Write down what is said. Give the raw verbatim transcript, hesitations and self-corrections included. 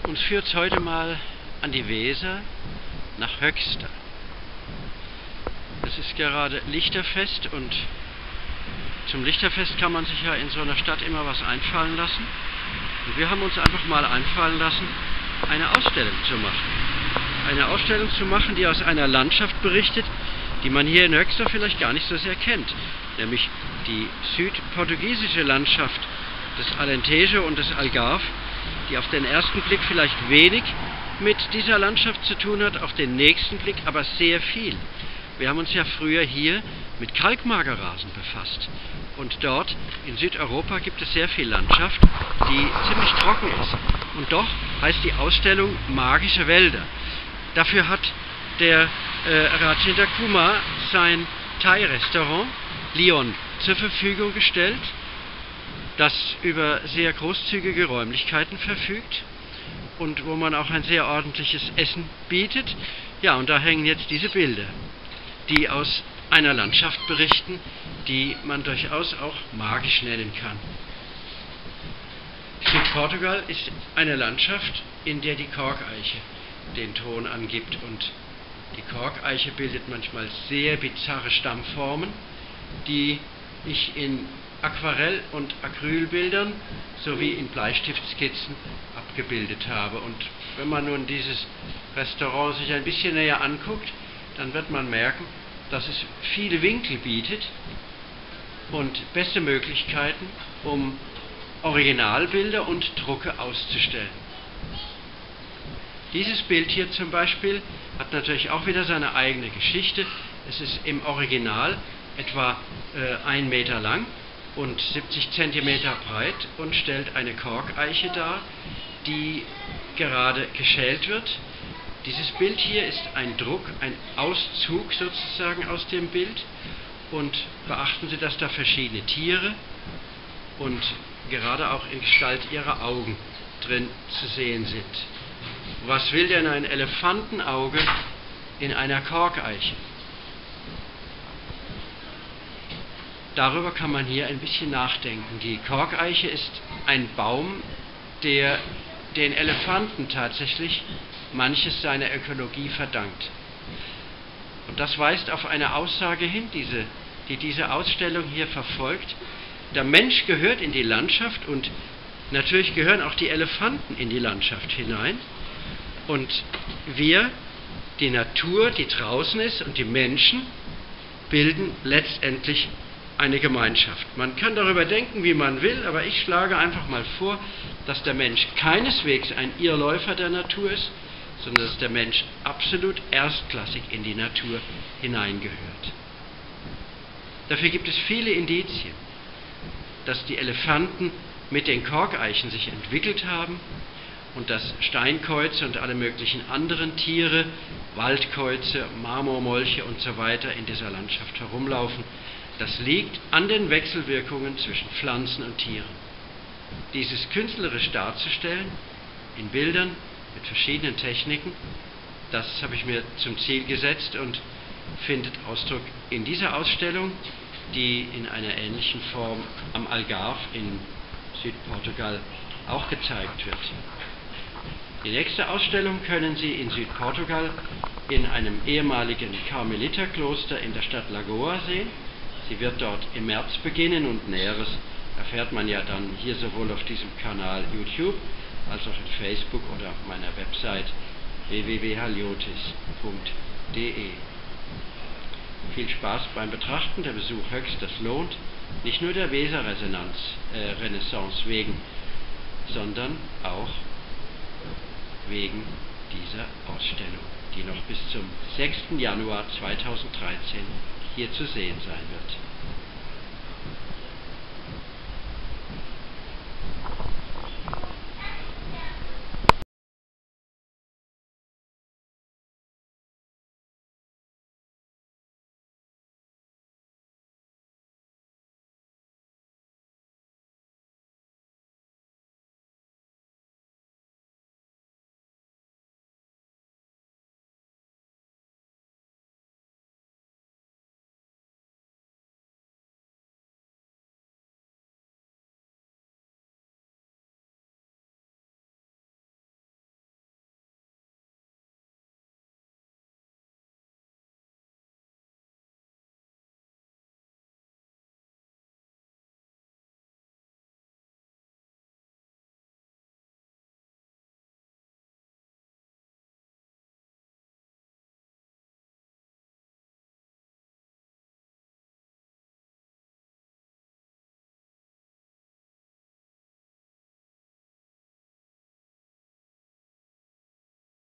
Uns führt heute mal an die Weser nach Höxter. Es ist gerade Lichterfest und zum Lichterfest kann man sich ja in so einer Stadt immer was einfallen lassen. Und wir haben uns einfach mal einfallen lassen, eine Ausstellung zu machen. Eine Ausstellung zu machen, die aus einer Landschaft berichtet, die man hier in Höxter vielleicht gar nicht so sehr kennt. Nämlich die südportugiesische Landschaft des Alentejo und des Algarve, die auf den ersten Blick vielleicht wenig mit dieser Landschaft zu tun hat, auf den nächsten Blick aber sehr viel. Wir haben uns ja früher hier mit Kalkmagerrasen befasst. Und dort in Südeuropa gibt es sehr viel Landschaft, die ziemlich trocken ist. Und doch heißt die Ausstellung Magische Wälder. Dafür hat der äh, Rajendra Kumar sein Thai-Restaurant Lion zur Verfügung gestellt, das über sehr großzügige Räumlichkeiten verfügt und wo man auch ein sehr ordentliches Essen bietet. Ja, und da hängen jetzt diese Bilder, die aus einer Landschaft berichten, die man durchaus auch magisch nennen kann. Südportugal ist eine Landschaft, in der die Korkeiche den Ton angibt, und die Korkeiche bildet manchmal sehr bizarre Stammformen, die ich in Aquarell- und Acrylbildern sowie in Bleistiftskizzen abgebildet habe. Und wenn man nun dieses Restaurant sich ein bisschen näher anguckt, dann wird man merken, dass es viele Winkel bietet und beste Möglichkeiten, um Originalbilder und Drucke auszustellen. Dieses Bild hier zum Beispiel hat natürlich auch wieder seine eigene Geschichte. Es ist im Original etwa äh, ein Meter lang und siebzig Zentimeter breit und stellt eine Korkeiche dar, die gerade geschält wird. Dieses Bild hier ist ein Druck, ein Auszug sozusagen aus dem Bild, und beachten Sie, dass da verschiedene Tiere und gerade auch in Gestalt ihrer Augen drin zu sehen sind. Was will denn ein Elefantenauge in einer Korkeiche? Darüber kann man hier ein bisschen nachdenken. Die Korkeiche ist ein Baum, der den Elefanten tatsächlich manches seiner Ökologie verdankt. Und das weist auf eine Aussage hin, diese, die diese Ausstellung hier verfolgt. Der Mensch gehört in die Landschaft, und natürlich gehören auch die Elefanten in die Landschaft hinein. Und wir, die Natur, die draußen ist, und die Menschen bilden letztendlich eine Gemeinschaft. Man kann darüber denken, wie man will, aber ich schlage einfach mal vor, dass der Mensch keineswegs ein Irrläufer der Natur ist, sondern dass der Mensch absolut erstklassig in die Natur hineingehört. Dafür gibt es viele Indizien, dass die Elefanten mit den Korkeichen sich entwickelt haben und dass Steinkäuze und alle möglichen anderen Tiere, Waldkäuze, Marmormolche und so weiter in dieser Landschaft herumlaufen. Das liegt an den Wechselwirkungen zwischen Pflanzen und Tieren. Dieses künstlerisch darzustellen, in Bildern, mit verschiedenen Techniken, das habe ich mir zum Ziel gesetzt und findet Ausdruck in dieser Ausstellung, die in einer ähnlichen Form am Algarve in Südportugal auch gezeigt wird. Die nächste Ausstellung können Sie in Südportugal in einem ehemaligen Karmeliterkloster in der Stadt Lagoa sehen. Sie wird dort im März beginnen, und Näheres erfährt man ja dann hier sowohl auf diesem Kanal YouTube als auch in Facebook oder meiner Website w w w punkt haliotis punkt de. Viel Spaß beim Betrachten. Der Besuch Höxters lohnt, nicht nur der Weser-Renaissance äh, wegen, sondern auch wegen dieser Ausstellung, die noch bis zum sechsten Januar zweitausenddreizehn hier zu sehen sein wird.